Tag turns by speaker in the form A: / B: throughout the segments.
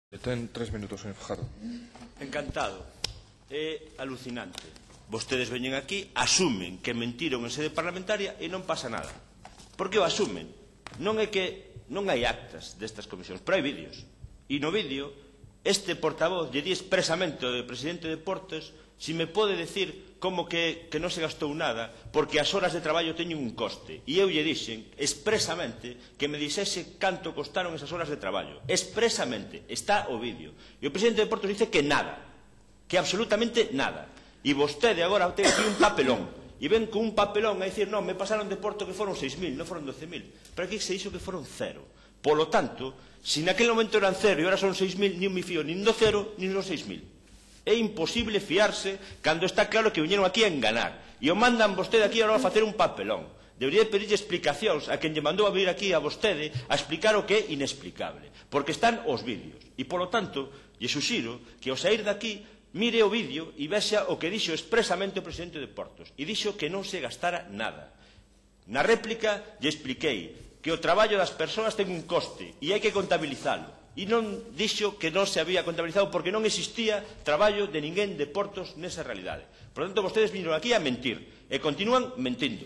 A: Ten 3 minutos, señor Fajardo.
B: Encantado. É alucinante. Vostedes veñen aquí, asumen que mentiron en sede parlamentaria e non pasa nada. Por que o asumen? Non é que non hai actas destas comisións, pero hai vídeos. E no vídeo, este portavoz lle di expresamente ao presidente de Portos si me pode decir como que non se gastou nada porque as horas de traballo teñen un coste. E eu lle dixen expresamente que me dixese canto costaron esas horas de traballo. Expresamente. Está o vídeo. E o presidente de Portos dice que nada. Que absolutamente nada. E vostede agora ten aquí un papelón. E ven con un papelón a dicir, non, me pasaron de Porto que foron 6.000, non foron 12.000. Pero aquí se dixo que foron 0. Polo tanto, se naquele momento eran 0 e agora son 6.000, nin me fío nin do 0, nin dos 6.000. É imposible fiarse cando está claro que viñeron aquí a enganar. E o mandan vostede aquí agora a facer un papelón. Debería pedirlle explicacións a quen lle mandou a vir aquí a vostede a explicar o que é inexplicable. Porque están os vídeos. E, polo tanto, lle suxiro que ao sair daqui mire o vídeo e vexa o que dixo expresamente o presidente de Portos. E dixo que non se gastara nada. Na réplica lle expliquei que o traballo das persoas ten un coste e hai que contabilizalo. E non dixo que non se había contabilizado porque non existía traballo de ninguén de Portos nesa realidade. Por lo tanto, vostedes vinieron aquí a mentir e continúan mentindo.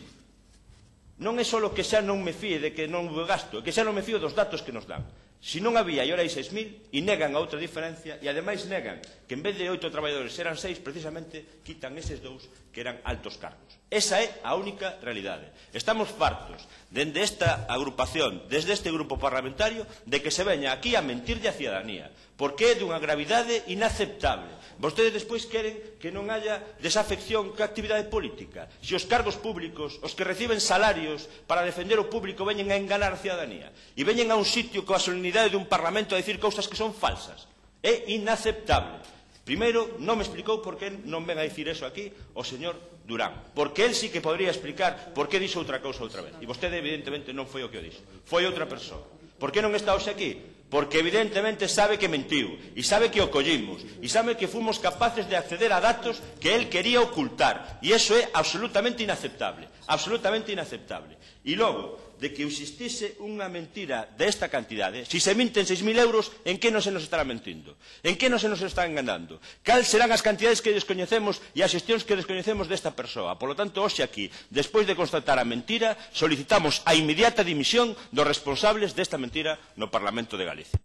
B: Non é só que xa non me fíe de que non houve gasto, é que xa non me fío dos datos que nos dan. Se non había e ora hai 6.000 e negan a outra diferencia e ademais negan que en vez de 8 traballadores eran 6, precisamente quitan eses 2 que eran altos cargos. Esa é a única realidade. Estamos fartos dende esta agrupación, desde este grupo parlamentario, de que se veña aquí a mentirlle a cidadanía, porque é dunha gravidade inaceptable. Vostedes despois queren que non haya desafección ca actividade política. Se os cargos públicos, os que reciben salarios para defender o público, veñen a enganar a cidadanía e veñen a un sitio coa solemnidade dun parlamento a dicir cousas que son falsas. É inaceptable. Primeiro, non me explicou por que non ven a dicir eso aquí o señor Durán. Porque él sí que podría explicar por que dixo outra cousa outra vez. E vostede, evidentemente, non foi o que o dixo. Foi outra persoa. Por que non está hoxe aquí? Porque evidentemente sabe que mentiu, e sabe que o collimos, e sabe que fomos capaces de acceder a datos que él quería ocultar. E iso é absolutamente inaceptable. Absolutamente inaceptable. E logo, de que existise unha mentira desta cantidade, se se minten 6.000 euros, en que non se nos estará mentindo? En que non se nos está enganando? Cal serán as cantidades que descoñecemos e as xestións que descoñecemos desta persoa? Por lo tanto, hoxe aquí, despois de constatar a mentira, solicitamos a inmediata dimisión dos responsables desta mentira no Parlamento de Galicia.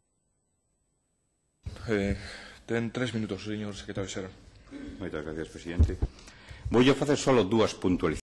A: Ten 3 minutos, señor secretario xeral.
C: Moitas gracias, presidente. Voulle facer só 2 puntualizacións.